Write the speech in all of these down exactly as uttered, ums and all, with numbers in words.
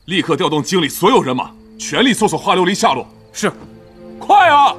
立刻调动京里所有人马，全力搜索花琉璃下落。 是， 快啊！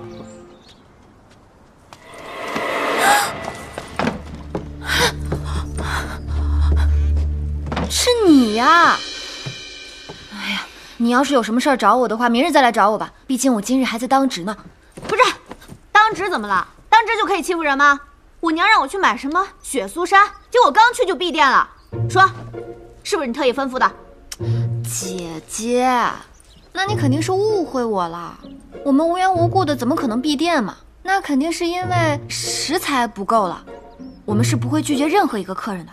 是你呀！哎呀，你要是有什么事儿找我的话，明日再来找我吧。毕竟我今日还在当值呢。 不是，当值怎么了？当值就可以欺负人吗？我娘让我去买什么雪苏沙，结果刚去就闭店了。说，是不是你特意吩咐的？ 姐姐，那你肯定是误会我了。我们无缘无故的怎么可能闭店嘛？那肯定是因为食材不够了。我们是不会拒绝任何一个客人的。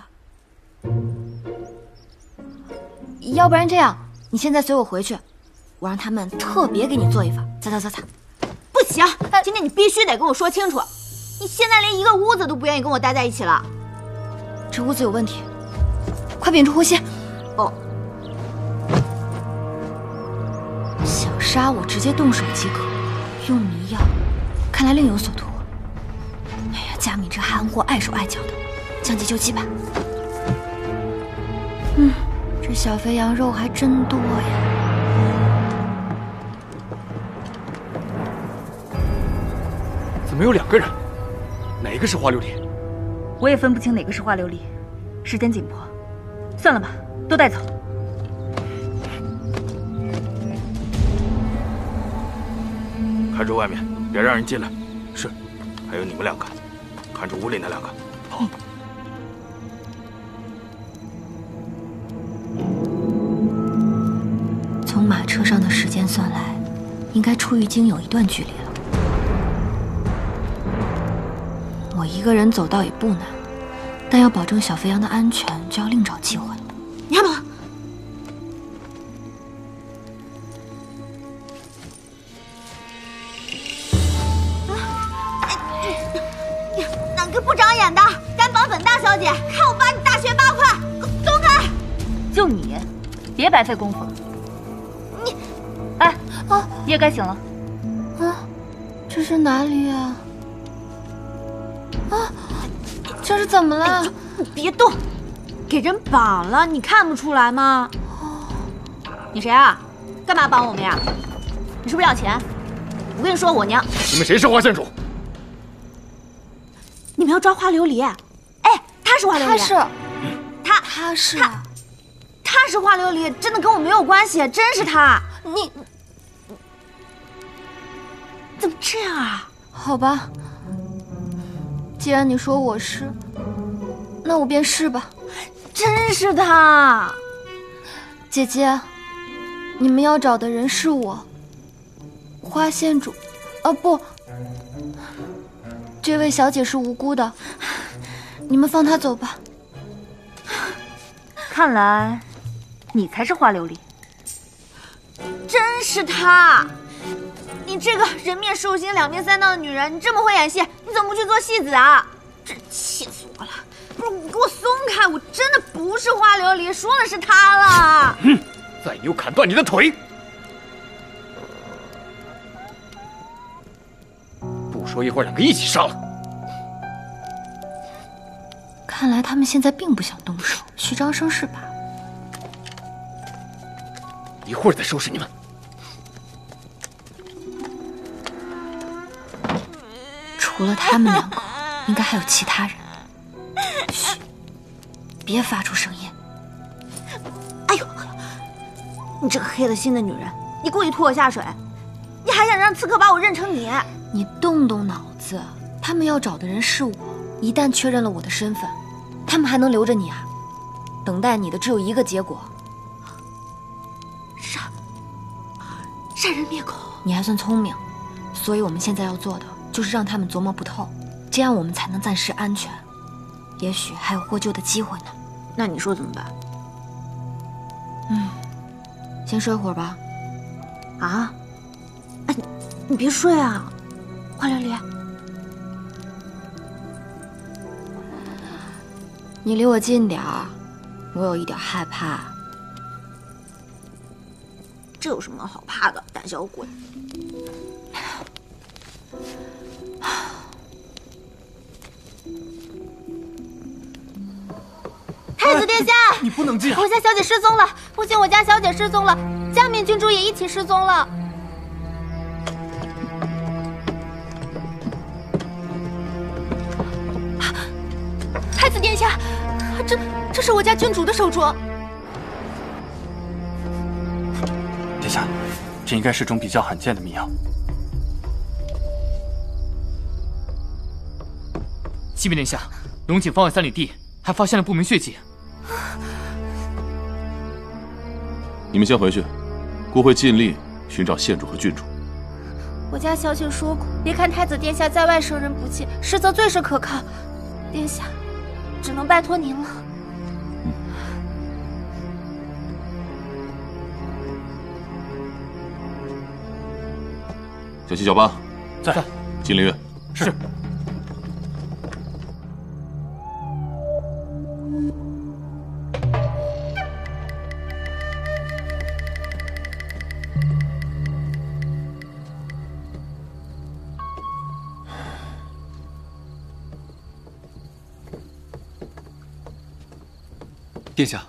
要不然这样，你现在随我回去，我让他们特别给你做一份。走走走走。 不行，今天你必须得跟我说清楚。你现在连一个屋子都不愿意跟我待在一起了。 这屋子有问题，快屏住呼吸。 哦。 想杀我，直接动手即可。用迷药，看来另有所图。哎呀，佳敏这憨货碍手碍脚的，将计就计吧。嗯，这小肥羊肉还真多呀。 怎么有两个人？哪个是花琉璃？ 我也分不清哪个是花琉璃。时间紧迫，算了吧，都带走。 看住外面，别让人进来。是，还有你们两个，看住屋里那两个。好。 从马车上的时间算来，应该出于京有一段距离了。我一个人走倒也不难，但要保证小肥羊的安全，就要另找机会了。 你看吧。哪个不长眼的，敢绑本大小姐？看我把你大卸八块！松开！ 就你，别白费功夫了。 你， 哎，啊，也该醒了。 啊，这是哪里啊？啊，这是怎么了？ 哎，你别动，给人绑了，你看不出来吗？你谁啊？干嘛绑我们呀？你是不是要钱？我跟你说，我娘…… 你们谁是花县主？ 你们要抓花琉璃？哎，他是花琉璃， 他是， 他他是他，他是花琉璃，真的跟我没有关系，真是他。你怎么这样啊？ 好吧，既然你说我是，那我便是吧。 真是他， 姐姐，你们要找的人是我，花县主。哦不，这位小姐是无辜的，你们放她走吧。 看来你才是花琉璃。 真是他！你这个人面兽心、两面三刀的女人，你这么会演戏，你怎么不去做戏子啊？真气死我了！不是，你给我松开！我真的不是花琉璃，说了是他了。 嗯，再有砍断你的腿！不说一会儿两个一起杀了。 看来他们现在并不想动手，虚张声势罢了。 一会儿再收拾你们。 除了他们两个，应该还有其他人。嘘，别发出声音。 哎呦，你这个黑了心的女人，你故意拖我下水，你还想让刺客把我认成你？ 你动动脑子，他们要找的人是我，一旦确认了我的身份，他们还能留着你啊？等待你的只有一个结果： 杀杀人灭口。 你还算聪明，所以我们现在要做的就是让他们琢磨不透，这样我们才能暂时安全，也许还有获救的机会呢。 那你说怎么办？ 嗯，先睡会儿吧。 啊？哎，你你别睡啊，花琉璃。 你离我近点儿，我有一点害怕。 这有什么好怕的，胆小鬼！太子殿下， 你不能这样！ 我家小姐失踪了，不仅我家小姐失踪了，加冕郡主也一起失踪了。太子殿下，这这是我家郡主的手镯。 殿下，这应该是种比较罕见的谜药。启禀殿下，龙井方圆三里地还发现了不明血迹。 你们先回去，孤会尽力寻找县主和郡主。 我家小姐说过，别看太子殿下在外生人不弃，实则最是可靠。殿下，只能拜托您了。 嗯。小七、小八在。 金陵院。 是。 殿下，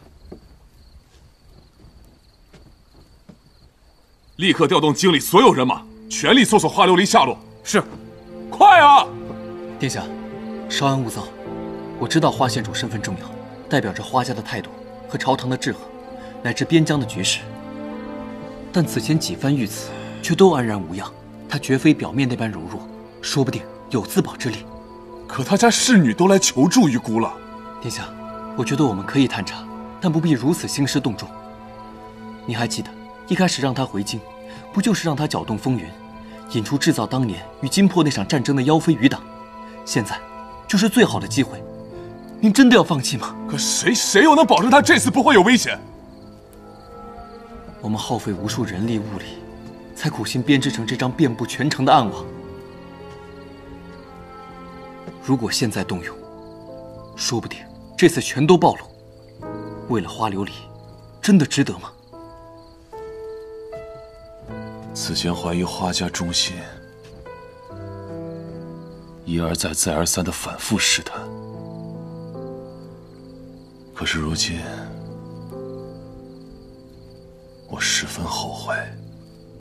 立刻调动京里所有人马，全力搜索花琉璃下落。 是， 快啊！ 殿下，稍安勿躁。我知道花县主身份重要，代表着花家的态度和朝堂的治和，乃至边疆的局势。但此前几番遇刺，却都安然无恙。他绝非表面那般柔弱，说不定有自保之力。 可他家侍女都来求助于姑了。 殿下。我觉得我们可以探查，但不必如此兴师动众。你还记得一开始让他回京，不就是让他搅动风云，引出制造当年与金破那场战争的妖妃余党？现在就是最好的机会，您真的要放弃吗？ 可谁谁又能保证他这次不会有危险？ 我们耗费无数人力物力，才苦心编织成这张遍布全城的暗网。如果现在动用，说不定这次全都暴露，为了花琉璃，真的值得吗？ 此前怀疑花家忠心，一而再、再而三的反复试探，可是如今，我十分后悔。